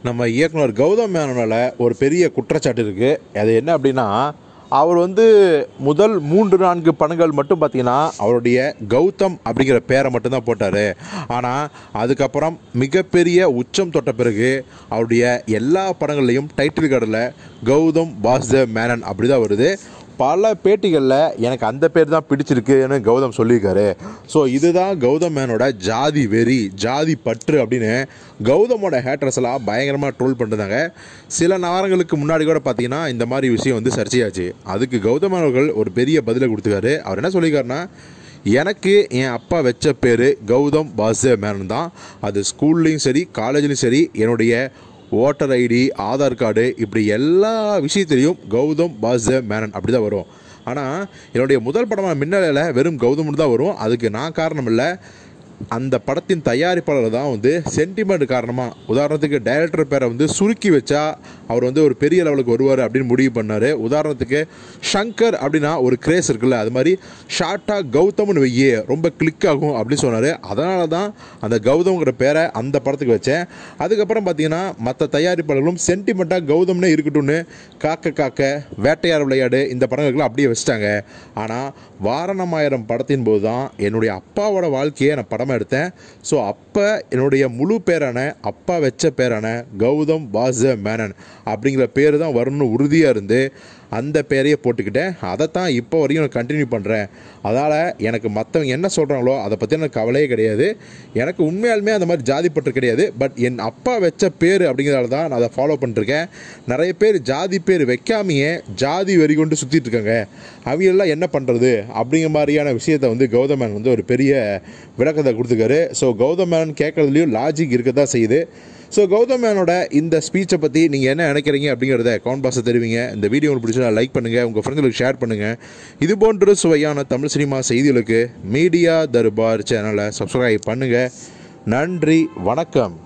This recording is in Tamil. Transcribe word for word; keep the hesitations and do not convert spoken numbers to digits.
நம்ம இயக்குனர் கௌதம் மேனோனால ஒரு பெரிய குற்றச்சாட்டு இருக்குது. அது என்ன அப்படின்னா, அவர் வந்து முதல் மூன்று நான்கு படங்கள் மட்டும் பார்த்தீங்கன்னா அவருடைய கௌதம் அப்படிங்கிற பேரை மட்டும்தான் போட்டார். ஆனால் அதுக்கப்புறம் மிகப்பெரிய உச்சம் தொட்ட பிறகு அவருடைய எல்லா படங்கள்லையும் டைட்டில் கார்டில் கௌதம் வாசுதேவ் மேனன் அப்படி தான் வருது. பல பேட்டிகளில் எனக்கு அந்த பேர் தான் பிடிச்சிருக்குன்னு கௌதம் சொல்லியிருக்காரு. ஸோ இதுதான் கௌதம் மேனோட ஜாதி வெறி, ஜாதி பற்று அப்படின்னு கௌதமோட ஹேட்டர்ஸ் எல்லாம் பயங்கரமாக ட்ரோல் பண்ணுறாங்க. சில நேரங்களுக்கு முன்னாடி கூட பார்த்தீங்கன்னா இந்த மாதிரி விஷயம் வந்து சர்ச்சையாச்சு. அதுக்கு கௌதம் அவர்கள் ஒரு பெரிய பதிலை கொடுத்துருக்காரு. அவர் என்ன சொல்லியிருக்காருன்னா, எனக்கு என் அப்பா வச்ச பேர் கௌதம் வாசுதேவ் மேனன் தான். அது ஸ்கூல்லையும் சரி காலேஜ்லேயும் சரி என்னுடைய ஓட்டர் ஐடி, ஆதார் கார்டு, இப்படி எல்லா விஷயத்துலையும் கௌதம் வாசுதேவ் மேனன் அப்படி தான் வரும். ஆனால் என்னுடைய முதல் படமான மின்னலில் வெறும் கௌதம்னு தான் வரும். அதுக்கு நான் காரணம் இல்லை, அந்த படத்தின் தயாரிப்பாளர் தான் வந்து சென்டிமெண்ட் காரணமாக, உதாரணத்துக்கு டைரக்டர் பேரை வந்து சுருக்கி வச்சா அவர் வந்து ஒரு பெரிய லெவலுக்கு வருவார் அப்படின்னு முடிவு பண்ணார். உதாரணத்துக்கு ஷங்கர் அப்படின்னா ஒரு கிரேஸ் இருக்குல்ல, அது மாதிரி ஷார்ட்டாக கௌதம்னு வையே ரொம்ப கிளிக் ஆகும் அப்படின்னு சொன்னார். அதனால தான் அந்த கௌதம்ங்கிற பேரை அந்த படத்துக்கு வச்சேன். அதுக்கப்புறம் பார்த்தீங்கன்னா மற்ற தயாரிப்பாளர்களும் சென்டிமெண்ட்டாக கௌதம்னே இருக்கட்டும்னு காக்க காக்க, வேட்டையார் விளையாடு இந்த படங்களுக்கெல்லாம் அப்படியே வச்சுட்டாங்க. ஆனால் வாரணமாயிரம் படத்தின் போது தான் என்னுடைய அப்பாவோட வாழ்க்கையை நான் படம் எடுத்தேன். ஸோ அப்போ என்னுடைய முழு பேரான அப்பா வச்ச பேரான கௌதம் வாசுதேவ் மேனன் அப்படிங்கிற பேர் தான் வரணும்னு உறுதியாக இருந்து அந்த பேரையே போட்டுக்கிட்டேன். அதைத்தான் இப்போ வரையும் நான் கண்டினியூ பண்ணுறேன். அதனால் எனக்கு மற்றவங்க என்ன சொல்கிறாங்களோ அதை பற்றி எனக்கு கவலையே கிடையாது. எனக்கு உண்மையாலுமே அந்த மாதிரி ஜாதி பற்று கிடையாது. பட் என் அப்பா வச்ச பேர் அப்படிங்கிறதால தான் நான் அதை ஃபாலோ பண்ணிருக்கேன். நிறைய பேர் ஜாதி பேர் வைக்காமையே ஜாதி வெறி கொண்டு சுற்றிட்டு இருக்காங்க. அவங்களெல்லாம் என்ன பண்ணுறது அப்படிங்கிற மாதிரியான விஷயத்தை வந்து கௌதம் மேனன் வந்து ஒரு பெரிய விளக்கத்தை கொடுத்துருக்காரு. ஸோ கௌதம் மேனன் கேட்குறதுலையும் லாஜிக் இருக்க தான் செய்யுது. ஸோ கௌதம் மேனோட இந்த ஸ்பீச்சை பற்றி நீங்கள் என்ன நினைக்கிறீங்க அப்படிங்கிறத கமெண்ட் பாக்ஸில் தெரிவிங்க. இந்த வீடியோ உங்களுக்கு பிடிச்சா லைக் பண்ணுங்கள், உங்கள் ஃப்ரெண்ட்களுக்கு ஷேர் பண்ணுங்கள். இது போன்ற சுவையான தமிழ் சினிமா செய்திகளுக்கு மீடியா தர்பார் சேனலை சப்ஸ்கிரைப் பண்ணுங்கள். நன்றி, வணக்கம்.